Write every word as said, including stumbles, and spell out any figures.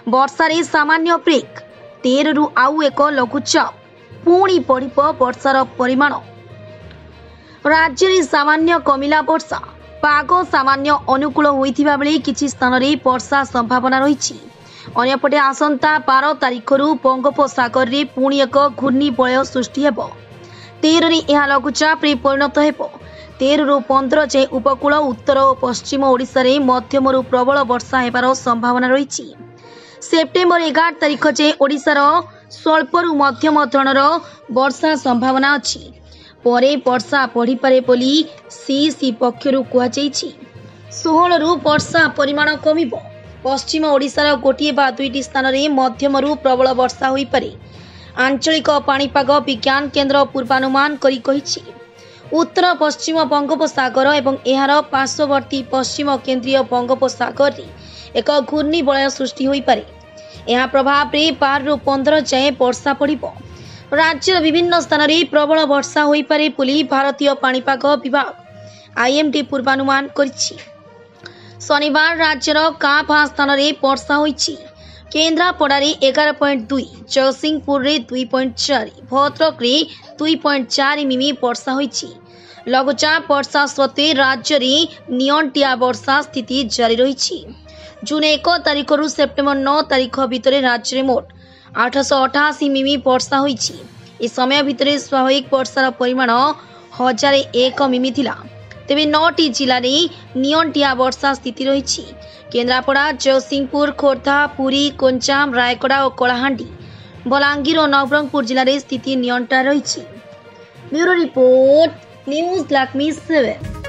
वर्षारे सामान्य ब्रेक तेरह रु आउ एक लघुचाप पुणी बढ़िब वर्षार परिमाण। राज्य में सामान्य कमिला वर्षा पाग सामान्य अनुकूल होइथिबा बेले किछि स्थान रे वर्षा संभावना रही। अन्यपटे आसंता बारह तारिख रु बंगोपसागर रे पुणी एक घूर्णिबलय सृष्टि हेब। तेरह रे यह लघुचाप रे परिणत हेब। तेरह रु पंद्रह जाए उपकूल उत्तर और पश्चिम ओडिशा रे मध्यम रु प्रबल वर्षा हेबार संभावना रही। सेप्टेम्बर एगार तारिख जाए ओडिशार स्वल्प रु मध्यम धरणर वर्षा संभावना अछि। परे वर्षा बढ़ी पारे बोली सीसी पक्षरु कुहाଯାଇଛି। सोलह रु वर्षा परिमाण कमिब। पश्चिम ओडिशार गोटे बा दुईटी स्थान रे मध्यम रु प्रबल वर्षा होई पारे। आंचलिक पाणीपाग विज्ञान केन्द्र पूर्वानुमान करी कहिछि उत्तर पश्चिम बंगोपसागर एवं एहार पार्श्ववर्ती पश्चिम केन्द्रीय बंगोपसागर रे एक घूर्णिबलय सृष्टि होई पारे। यह प्रभाव रे बारह रु पंद्रह जाए वर्षा पड़िब। राज्य विभिन्न स्थान रे प्रबल वर्षा होई पारे बोली भारतीय पाणीपाग विभाग आईएमडी पूर्वानुमान करिछि। शनिवार राज्यर का भा स्थान रे वर्षा होइछि। केन्द्रापड़ारे एगार पॉइंट दुई, जगतसिंहपुर रे दुई पॉइंट चार, भद्रक रे दुई पॉइंट चार मिमी वर्षा होइछि। लघुचाप वर्षा सत्वे राज्य रे नियंटिया वर्षा स्थिति जारी रही। जून एक तारिख रु सेप्टेम्बर नौ तारिख भितर राज्य में मोट आठ सौ अठाशी मिमी वर्षा होइछि। ए समय भितर स्वाभाविक वर्षार परिमाण हजार एक मिमी थिला। तेबे नौटी जिले में नियंटिया वर्षा स्थिति रही। केन्द्रापड़ा, जगतसिंहपुर, खोर्धा, पुरी, कोंचाम, रायगड़ा और कलाहांडी, बलांगीर और नवरंगपुर जिले में स्थिति नियंटा रही। Bureau report news Lakshmi seven.